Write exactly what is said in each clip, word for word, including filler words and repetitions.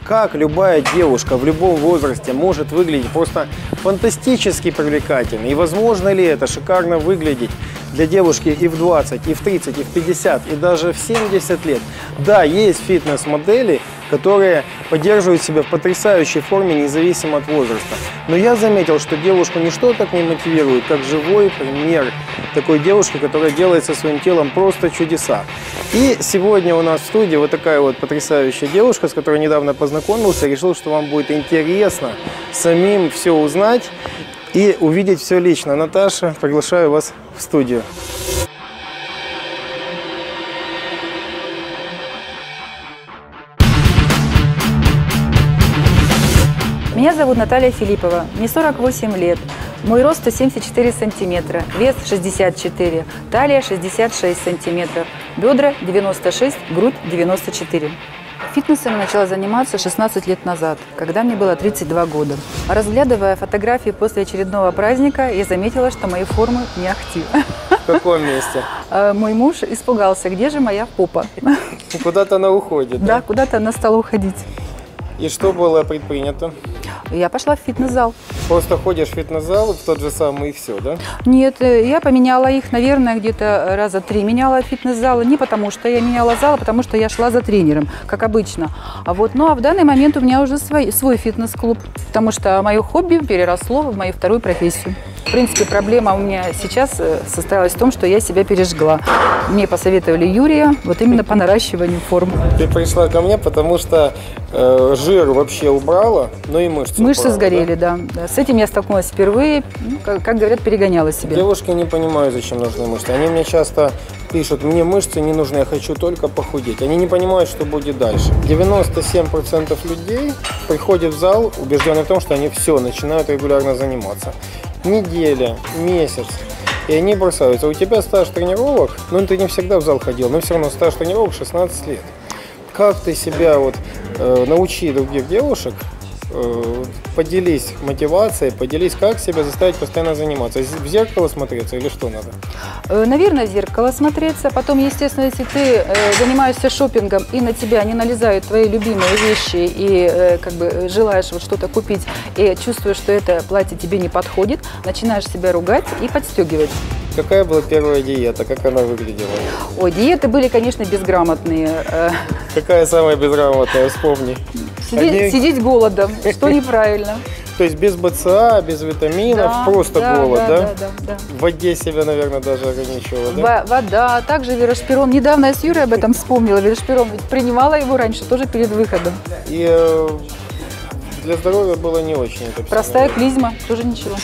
как любая девушка в любом возрасте может выглядеть просто фантастически привлекательно. И возможно ли это шикарно выглядеть для девушки и в двадцать, и в тридцать, и в пятьдесят, и даже в семьдесят лет. Да, есть фитнес-модели, которые поддерживают себя в потрясающей форме, независимо от возраста. Но я заметил, что девушку ничто так не мотивирует, как живой пример такой девушки, которая делает со своим телом просто чудеса. И сегодня у нас в студии вот такая вот потрясающая девушка, с которой недавно познакомился, решил, что вам будет интересно самим все узнать и увидеть все лично. Наташа, приглашаю вас в студию. Меня зовут Наталья Филиппова, мне сорок восемь лет, мой рост сто семьдесят четыре сантиметра, вес шестьдесят четыре, талия шестьдесят шесть сантиметров, бедра девяносто шесть, грудь девяносто четыре. Фитнесом я начала заниматься шестнадцать лет назад, когда мне было тридцать два года. Разглядывая фотографии после очередного праздника, я заметила, что мои формы не ахти. В каком месте? Мой муж испугался, где же моя попа. Куда-то она уходит. Да, куда-то она стала уходить. И что было предпринято? Я пошла в фитнес-зал. Просто ходишь в фитнес-зал, в тот же самый и все, да? Нет, я поменяла их, наверное, где-то раза три меняла фитнес-залы. Не потому, что я меняла зал, а потому, что я шла за тренером, как обычно. А вот, ну, а в данный момент у меня уже свой, свой фитнес-клуб, потому что мое хобби переросло в мою вторую профессию. В принципе, проблема у меня сейчас состоялась в том, что я себя пережгла. Мне посоветовали Юрия вот именно по наращиванию форм. Ты пришла ко мне, потому что э, жир вообще убрала, но и мышцы Мышцы убрала, сгорели, да? Да. С этим я столкнулась впервые, ну, как, как говорят, перегоняла себя. Девушки не понимают, зачем нужны мышцы. Они мне часто пишут, мне мышцы не нужны, я хочу только похудеть. Они не понимают, что будет дальше. девяносто семь процентов людей приходят в зал, убежденные в том, что они все, начинают регулярно заниматься. Неделя, месяц, и они бросаются. У тебя стаж тренировок, ну ты не всегда в зал ходил, но все равно стаж тренировок шестнадцать лет. Как ты себя вот э, научи других девушек, э, поделись мотивацией, поделись, как себя заставить постоянно заниматься. В зеркало смотреться или что надо? Наверное, в зеркало смотреться. Потом, естественно, если ты э, занимаешься шопингом и на тебя не налезают твои любимые вещи и э, как бы желаешь вот что-то купить и чувствуешь, что это платье тебе не подходит, начинаешь себя ругать и подстегивать. Какая была первая диета? Как она выглядела? Ой, диеты были, конечно, безграмотные. Какая самая безграмотная? Вспомни. Сидеть, Одни... сидеть голодом, что неправильно. То есть без БЦА, без витаминов, да, просто да, голод, да, да? Да, да, да. В воде себя, наверное, даже ограничивала, да? Вода, также верошпирон. Недавно я с Юрой об этом вспомнила. Верошпирон, ведь принимала его раньше, тоже перед выходом. И э, для здоровья было не очень это. Простая клизма, тоже ничего.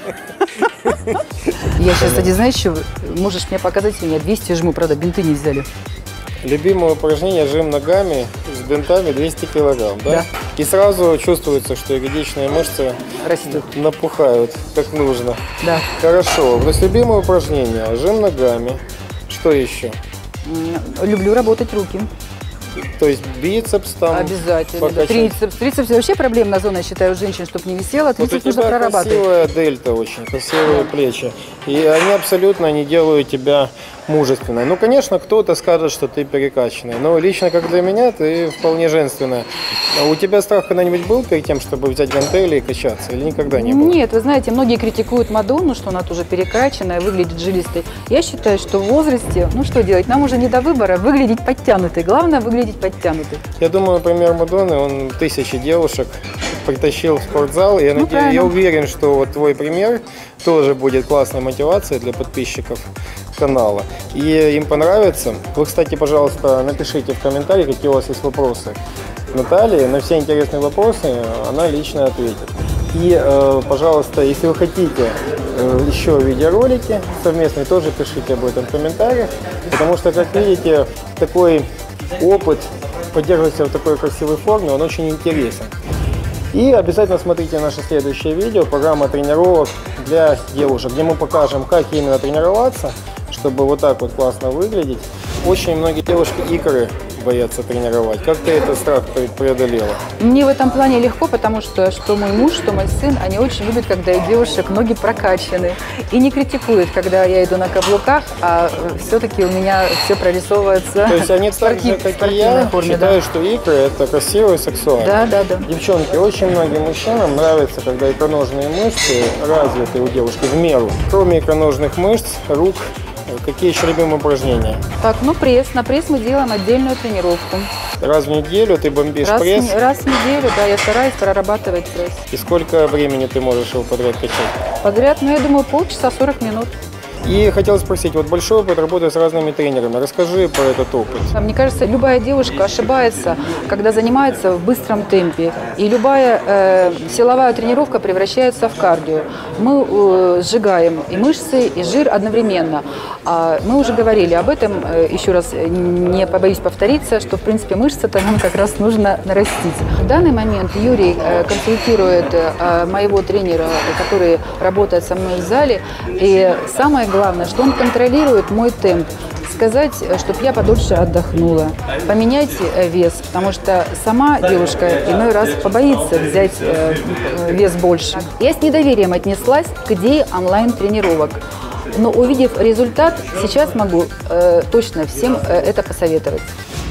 Я сейчас, кстати, знаешь, что можешь мне показать, у меня двести жму, правда, бинты не взяли. Любимое упражнение — жим ногами с бинтами двести килограмм, да? Да. И сразу чувствуется, что ягодичные мышцы растут, напухают, как нужно. Да. Хорошо. То есть любимое упражнение — жим ногами. Что еще? Люблю работать руки. То есть бицепс там. Обязательно. Да. Трицепс. Трицепс вообще проблемная зона, я считаю, у женщин, чтобы не висела. Трицепс вот у тебя нужно прорабатывать. Красивая дельта очень, красивые плечи. И они абсолютно не делают тебя мужественной. Ну, конечно, кто-то скажет, что ты перекачанный. Но лично, как для меня, ты вполне женственная. А у тебя страх когда-нибудь был перед тем, чтобы взять гантели и качаться? Или никогда не было? Нет, вы знаете, многие критикуют Мадонну, что она тоже перекачанная, выглядит жилистой. Я считаю, что в возрасте, ну что делать, нам уже не до выбора выглядеть подтянутой. Главное выглядеть подтянутой. Я думаю, например, Мадонны, он тысячи девушек притащил в спортзал. И я, ну, надеюсь, я уверен, что вот твой пример тоже будет классной мотивацией для подписчиков канала. И им понравится. Вы, кстати, пожалуйста, напишите в комментариях, какие у вас есть вопросы Наталье. На все интересные вопросы она лично ответит. И, э, пожалуйста, если вы хотите э, еще видеоролики совместные, тоже пишите об этом в комментариях. Потому что, как видите, такой опыт поддерживать себя в такой красивой форме, он очень интересен. И обязательно смотрите наше следующее видео, программа тренировок для девушек, где мы покажем, как именно тренироваться, чтобы вот так вот классно выглядеть. Очень многие девушки икры боятся тренировать. Как ты этот страх преодолела? Мне в этом плане легко, потому что что мой муж, что мой сын, они очень любят, когда у девушек ноги прокачаны. И не критикуют, когда я иду на каблуках, а все-таки у меня все прорисовывается. То есть они так же, как и я, форме, считают, да. что икры это красиво и сексуально. Да, да, да. Девчонки, очень многим мужчинам нравится, когда икроножные мышцы развиты у девушки в меру. Кроме икроножных мышц, рук, какие еще любимые упражнения? Так, ну пресс. На пресс мы делаем отдельную тренировку. Раз в неделю ты бомбишь раз, пресс? Раз в неделю, да, я стараюсь прорабатывать пресс. И сколько времени ты можешь его подряд качать? Подряд, ну я думаю, полчаса, сорок минут. И хотел спросить, вот большой опыт работы с разными тренерами. Расскажи про этот опыт. Мне кажется, любая девушка ошибается, когда занимается в быстром темпе. И любая э, силовая тренировка превращается в кардио. Мы э, сжигаем и мышцы, и жир одновременно. А мы уже говорили об этом, э, еще раз не побоюсь повториться, что в принципе мышцы-то нам как раз нужно нарастить. В данный момент Юрий э, консультирует э, моего тренера, который работает со мной в зале. И самое главное, что он контролирует мой темп. Сказать, чтобы я подольше отдохнула, поменять вес, потому что сама девушка иной раз побоится взять вес больше. Я с недоверием отнеслась к идее онлайн-тренировок, но увидев результат, сейчас могу э, точно всем э, это посоветовать.